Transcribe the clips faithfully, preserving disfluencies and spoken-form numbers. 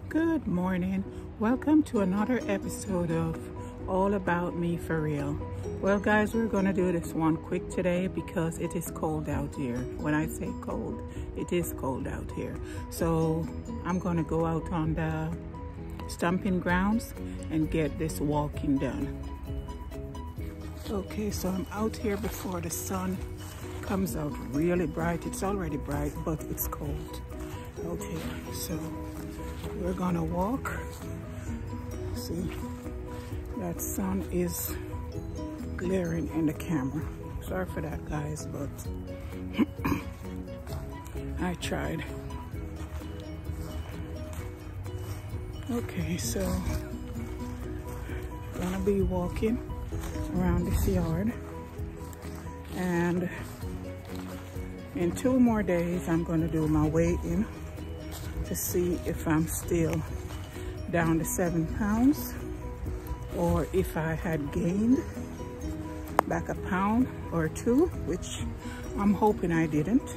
Good morning. Welcome to another episode of All About Me For Real. Well guys, we're gonna do this one quick today because it is cold out here. When I say cold, it is cold out here. So I'm gonna go out on the stomping grounds and get this walking done. Okay, so I'm out here before the sun comes out really bright. It's already bright, but it's cold out here. So we're gonna walk. See, that sun is glaring in the camera. Sorry for that, guys, but I tried. Okay, so I'm gonna be walking around this yard, and in two more days I'm gonna do my weigh-in to see if I'm still down to seven pounds or if I had gained back a pound or two, which I'm hoping I didn't,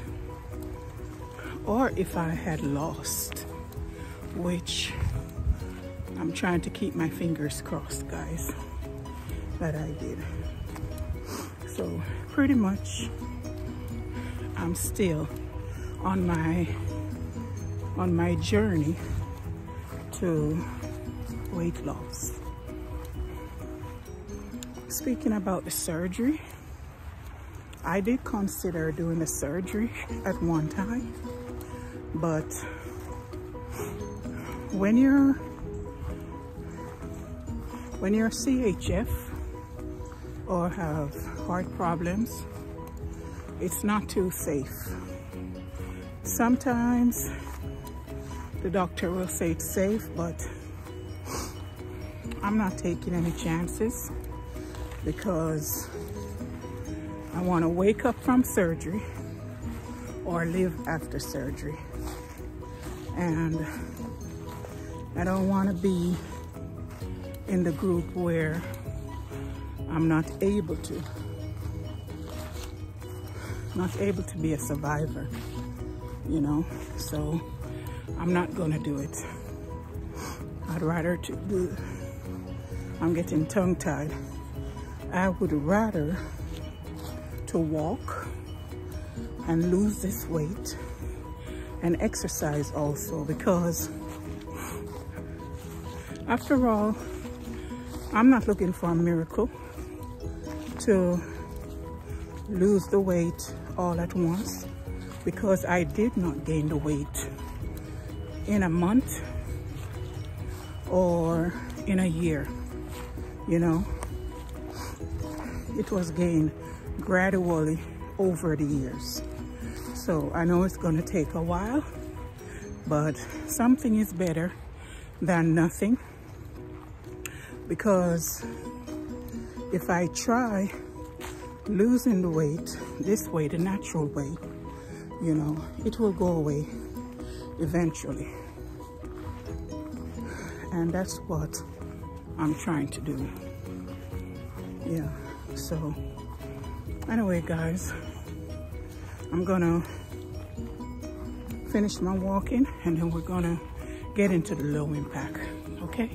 or if I had lost, which I'm trying to keep my fingers crossed, guys, that I did. So pretty much I'm still on my on my journey to weight loss. Speaking about the surgery, I did consider doing the surgery at one time, but when you're when you're C H F or have heart problems, it's not too safe. Sometimes the doctor will say it's safe, but I'm not taking any chances because I want to wake up from surgery or live after surgery. And I don't want to be in the group where I'm not able to, not able to be a survivor, you know, so I'm not gonna do it. I'd rather to do, I'm getting tongue-tied. I would rather to walk and lose this weight and exercise also, because after all, I'm not looking for a miracle to lose the weight all at once, because I did not gain the weight in a month or in a year, you know. It was gained gradually over the years. So I know it's gonna take a while, but something is better than nothing, because if I try losing the weight this way, the natural way, you know, it will go away eventually. And that's what I'm trying to do. Yeah, so anyway, guys, I'm gonna finish my walking and then we're gonna get into the low impact, okay?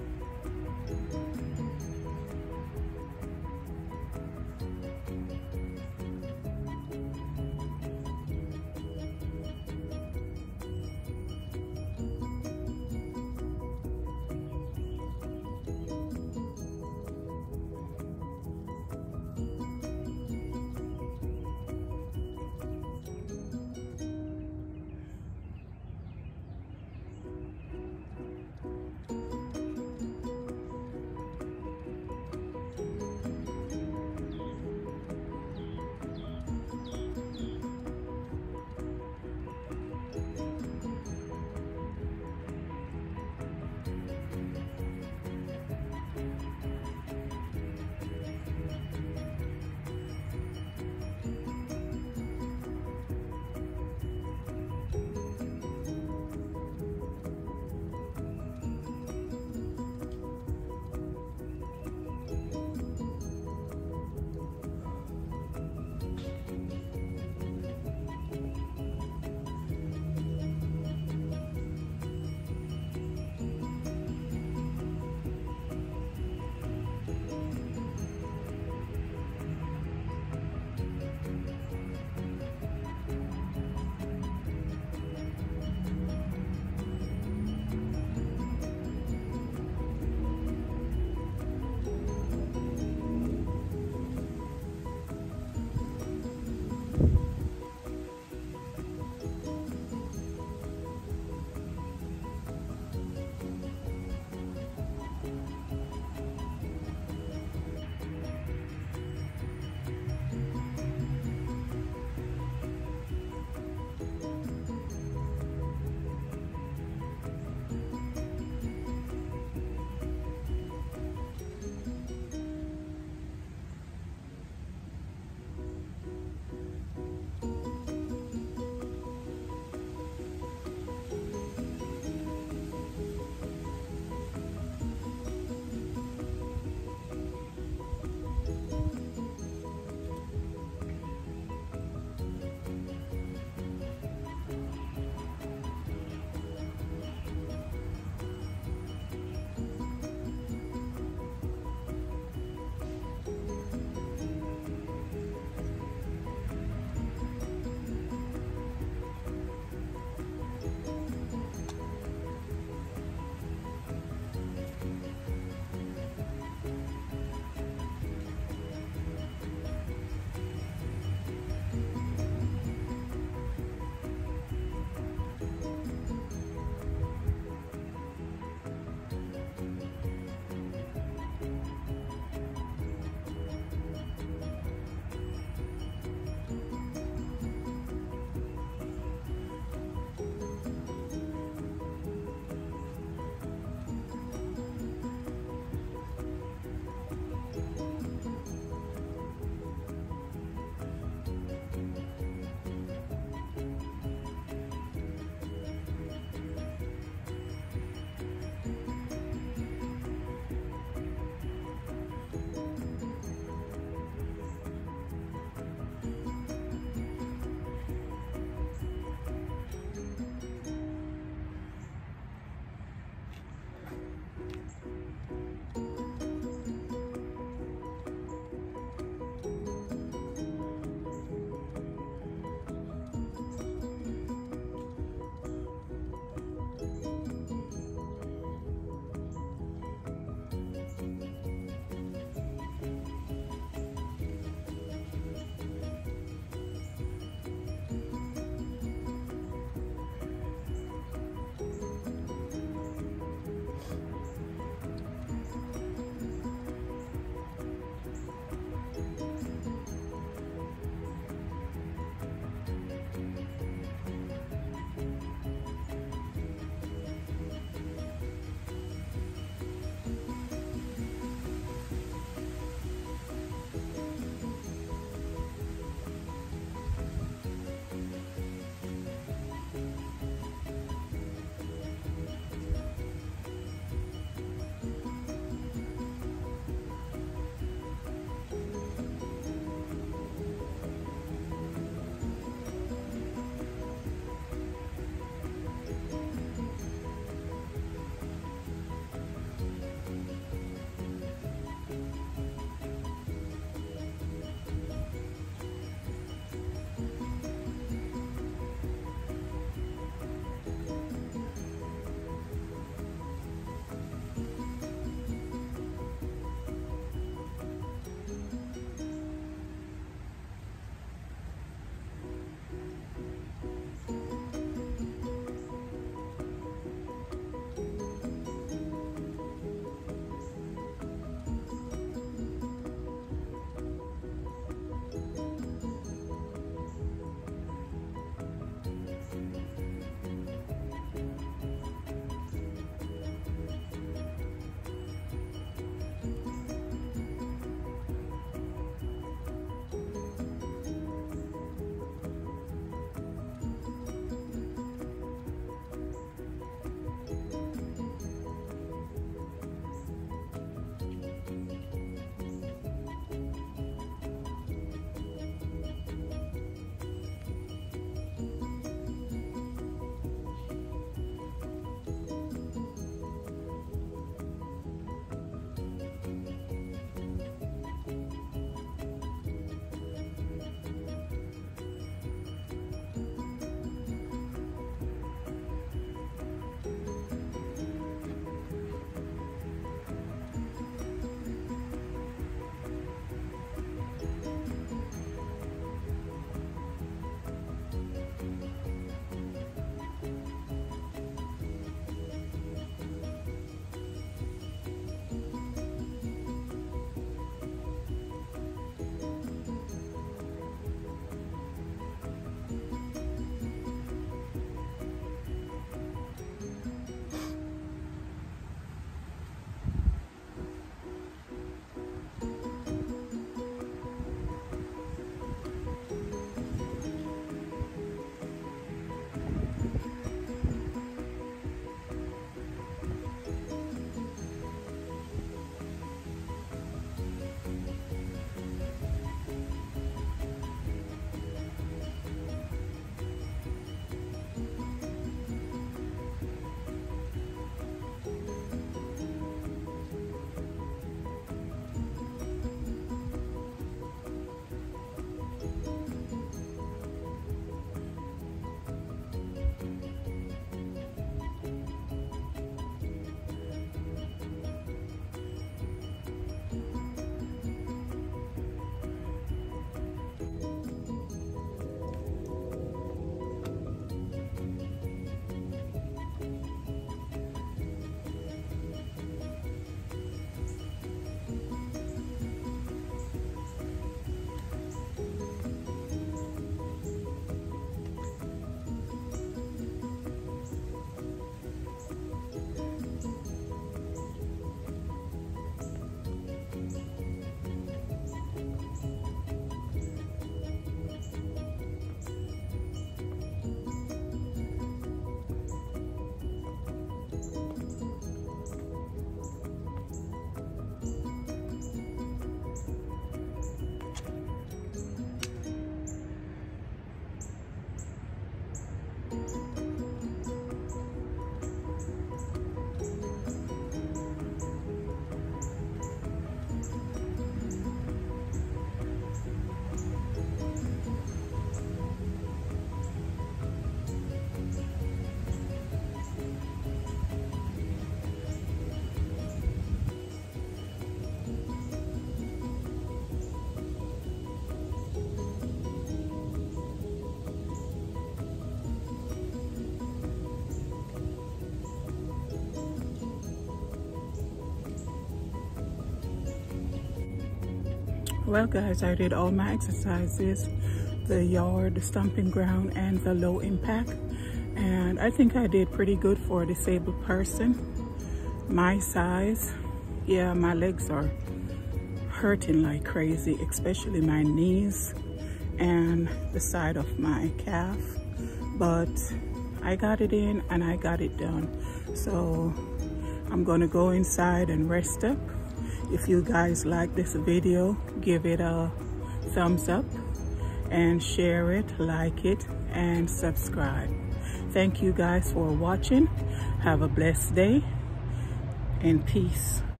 Well guys, I did all my exercises, the yard, the stomping ground, and the low impact. And I think I did pretty good for a disabled person. My size, yeah, my legs are hurting like crazy, especially my knees and the side of my calf. But I got it in and I got it done. So I'm gonna go inside and rest up. If you guys like this video, give it a thumbs up and share it, like it, and subscribe. Thank you guys for watching. Have a blessed day and peace.